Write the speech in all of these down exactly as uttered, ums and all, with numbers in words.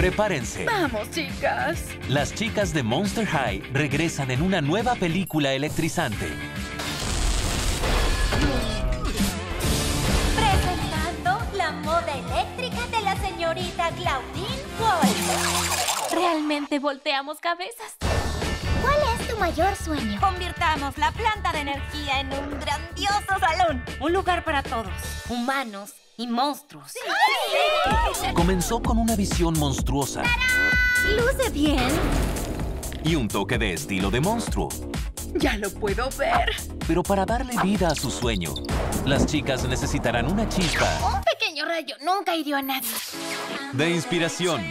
Prepárense. Vamos, chicas. Las chicas de Monster High regresan en una nueva película electrizante. Presentando la moda eléctrica de la señorita Claudine Wolf. Realmente volteamos cabezas. ¿Cuál es tu mayor sueño? Convirtamos la planta de energía en un grandioso salón. Un lugar para todos, humanos y monstruos. Comenzó con una visión monstruosa. Luce bien. Y un toque de estilo de monstruo. Ya lo puedo ver. Pero para darle vida a su sueño, las chicas necesitarán una chispa. Un pequeño rayo nunca hirió a nadie. De inspiración.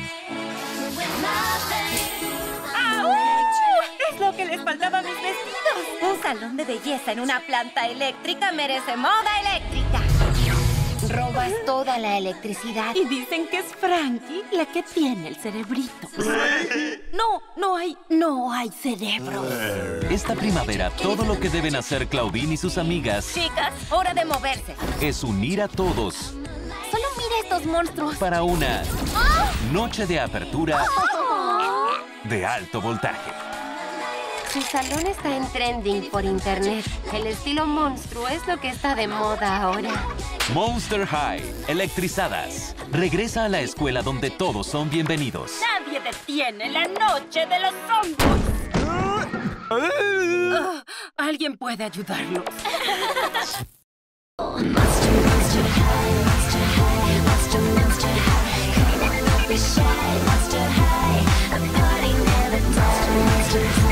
Es lo que les faltaba a mis vestidos. Un salón de belleza en una planta eléctrica merece moda eléctrica. Robas toda la electricidad. Y dicen que es Frankie la que tiene el cerebrito. No, no hay, no hay cerebro. Esta primavera, todo lo que deben hacer Claudine y sus amigas Chicas, hora de moverse. es unir a todos Solo mira estos monstruos. para una noche de apertura de alto voltaje. Su salón está en trending por internet. El estilo monstruo es lo que está de moda ahora. Monster High, electrizadas. Regresa a la escuela donde todos son bienvenidos. Nadie detiene la noche de los zombies. Ah, ¿Alguien puede ayudarlos? Monster, monster high, monster high, monster, monster high. Come on, don't be shy, monster high. The party never dies. Monster, monster high.